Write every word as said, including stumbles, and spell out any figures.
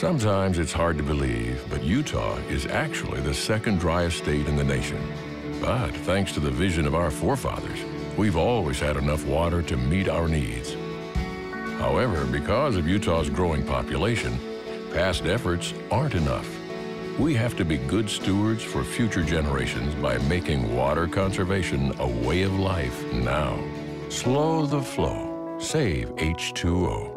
Sometimes it's hard to believe, but Utah is actually the second driest state in the nation. But thanks to the vision of our forefathers, we've always had enough water to meet our needs. However, because of Utah's growing population, past efforts aren't enough. We have to be good stewards for future generations by making water conservation a way of life now. Slow the flow. Save H two O.